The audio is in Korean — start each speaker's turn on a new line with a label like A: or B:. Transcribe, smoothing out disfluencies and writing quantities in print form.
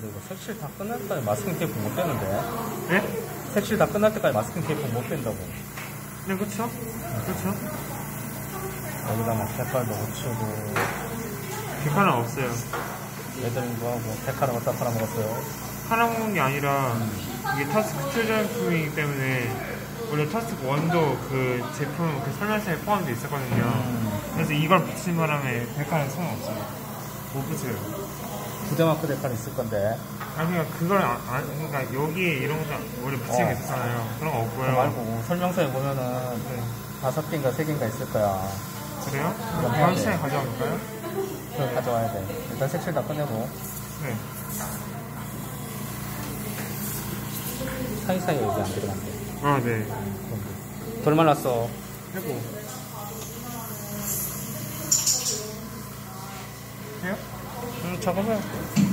A: 근데 이거 색칠 다 끝날 때까지 마스킹 테이프 못 되는데?
B: 네?
A: 색칠 다 끝날 때까지 마스킹 테이프 못 된다고.
B: 네, 그쵸? 그쵸?
A: 여기다 막 색깔도 붙이고.
B: 백화는 없어요.
A: 레더링도 하고. 데카랑 어디다 팔아먹었어요?
B: 팔아먹은 게 아니라, 이게 타스크 출전품이기 때문에, 원래 타스크 1도 그 제품 그 설명서에 포함되어 있었거든요. 그래서 이걸 붙인 바람에 백화는 소용없어요. 못 붙여요.
A: 부대마크 데카는 있을 건데.
B: 아, 그러니까 그걸 그러니까 여기에 이런 거 원래 붙이는 게 있었잖아요. 그런 거 없고요.
A: 그거 말고 설명서에 보면은
B: 네.
A: 5개인가 3개인가 있을 거야.
B: 그래요?
A: 그럼 해야
B: 다음
A: 돼.
B: 시간에 가져올까요?
A: 그걸 가져와야 돼. 일단 색칠 다 끝내고.
B: 네.
A: 사이사이에 여기 안 들어간대.
B: 아, 네.
A: 덜 말랐어.
B: 해고. 해요?
A: 작업해.